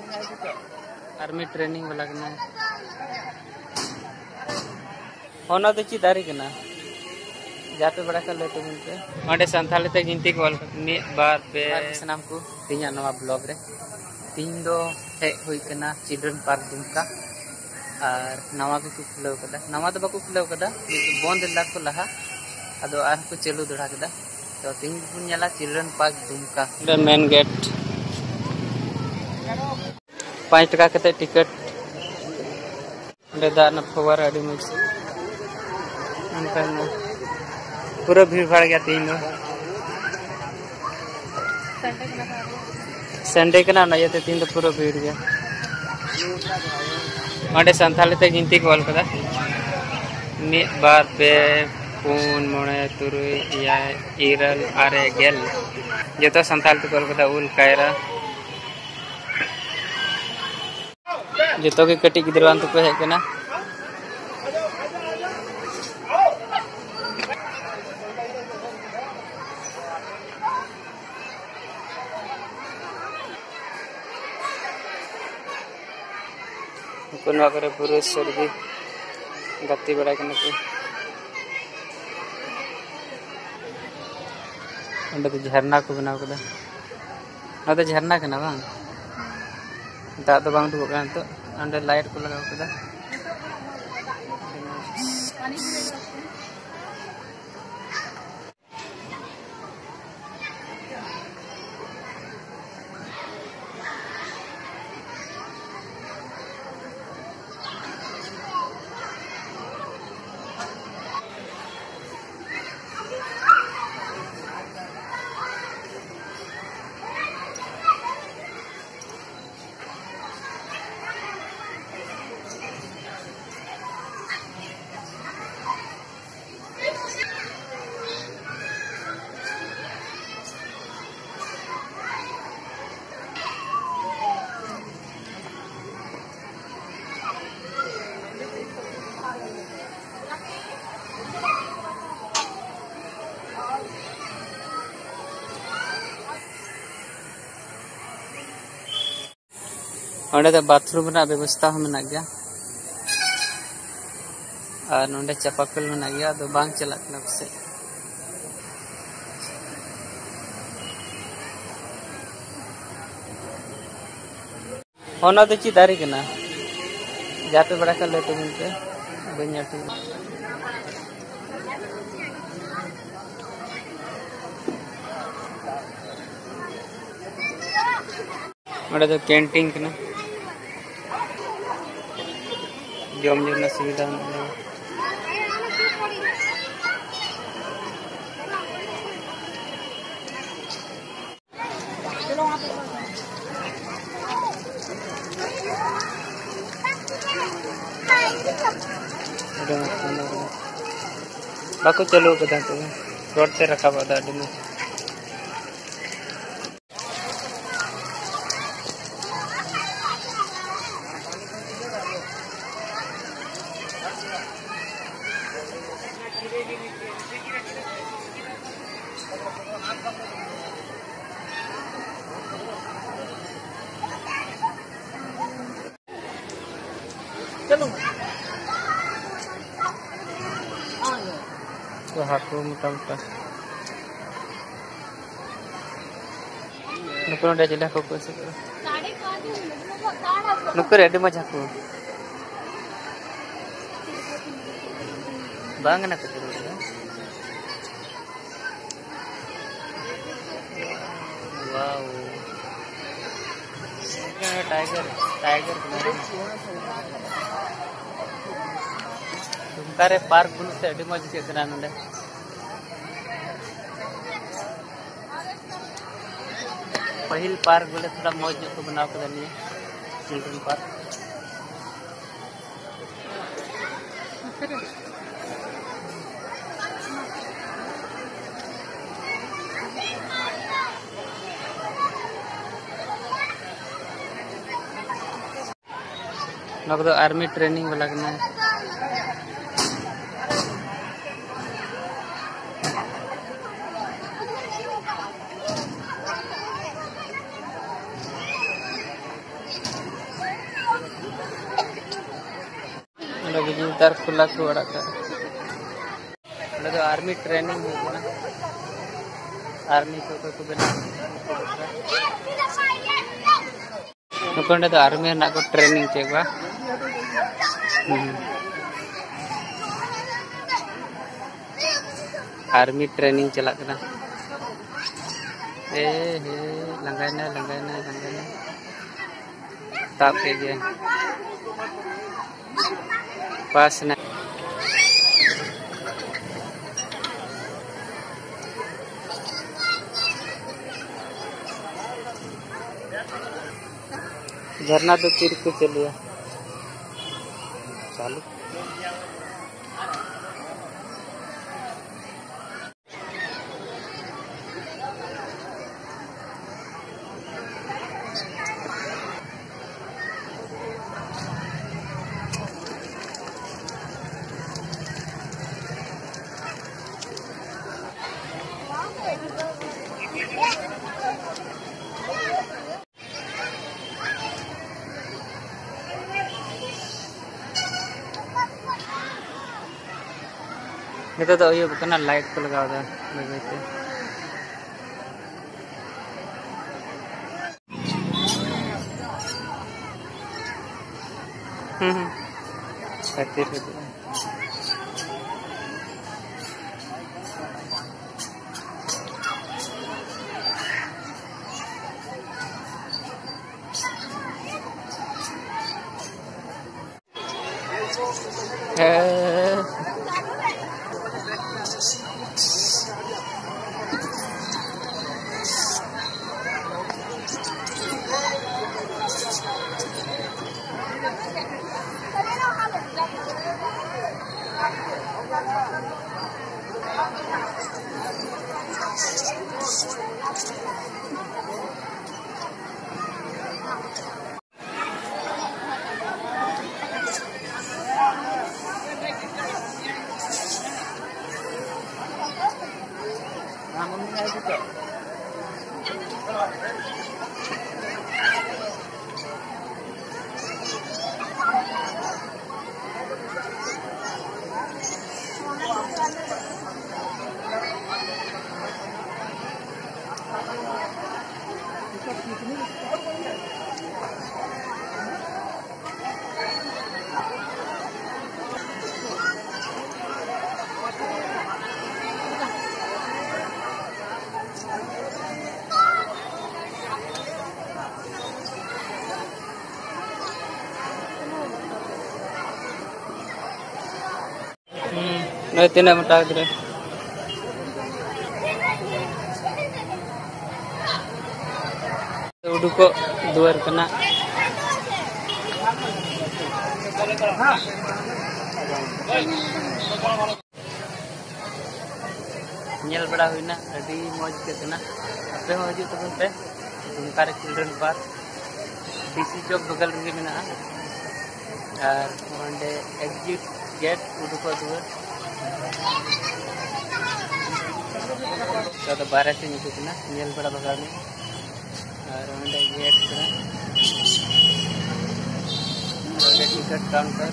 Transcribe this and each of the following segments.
army training वाला कना होना तो चीज दारी कना जाते बड़ा कर लेते मिलते अंडे संथाली ते गिनती को मिद बार पे सनाम को तीन नवा ब्लॉग रे तीन दो हे हुई कना चिल्ड्रन पार्क दुमका और नवा को खुलाव कदा नवा तो बाको खुलाव कदा बंद ला को लहा अदो आर को चालू दड़ा कदा तो तीन बुन नेला children park Dumka main gate 5 टका कते टिकट अंडे दाना फवारा अडी मज अंकल पूरा भीड़ भाड़ गया तीन संडे के ना ये तीन तो पूरा भीड़ गया अंडे संथाली ते गिनती को ऑल कदा मिद बार पे पुन मोणे तुरुई या इरल आरे गेल जतो संथाली ते कॉल कदा उल कायरा जतो के कटी गिदरवान तो पे है केना कोनवा करे पुरुष सर्दी गति बड़ा करने को अंडे तो झरना को बनाव कदा ना तो झरना कना बांग दा तो बांग दुक कान तो अंडे लाइट को लगाव कदा अंडे तो बाथरूम ना व्यवस्था में गया और नोंडे चापाकल में गया तो बांग चला से होना तो चीज दारी कना जाते बड़ा कर लेते मिलते बनिया अंडे तो कैंटीन कना जम जम सुविधा बाको चलो कदा तो रोड से रखा बदा अडी चलो तो हाकू मोटा मोटा नुकुर डे जिला को से नुकुर एडी मजा को बांग ना कते वाओ टाइगर टाइगर तुमकारे पार्क बुन से अडी मज के करा नंदे पहिल पार्क बोले थोड़ा मौज को बनाव कर लिए चिल्ड्रन पार्क तो आर्मी ट्रेनिंग वाला करना नेतार खुला को अड़का आर्मी ट्रेनिंग होना आर्मी को बना तो आर्मी ना को ट्रेनिंग चेकवा आर्मी ट्रेनिंग चला करना लंगाना ताप के गया पास ना झरना तो तीर को चलिए चालू नितो तो ये बकना लाइट को लगाओ दा लगते खातिर तीन मोटा उडुको दुआर कना नेल बड़ा हुईना अभी मौज के तना अपे हो हजू तबन पे दुमका रे चिल्ड्रन पार्क डीसी चौक बगल रे मेना और वंडे एग्जिट गेट उडुको दुआर तो 12 से निकलना नेल बड़ा बगल में और वंडे गेट करा टिकट काउंटर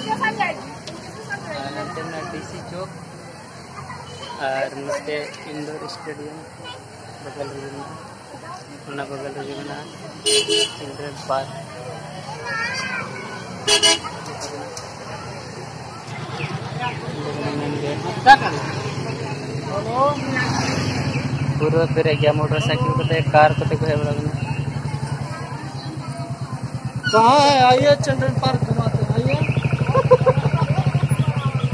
डीसी चौक और नते इंडोर स्टेडियम बगल में बगल में चिल्ड्रन पार्क पूरा पेरे गया मोटरसाइकिल को कार को को है बड़ा कहाँ है आइए चिल्ड्रन पार्क घुमाते हैं आइए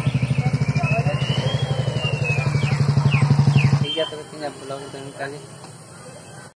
ठीक है तो ब्लॉग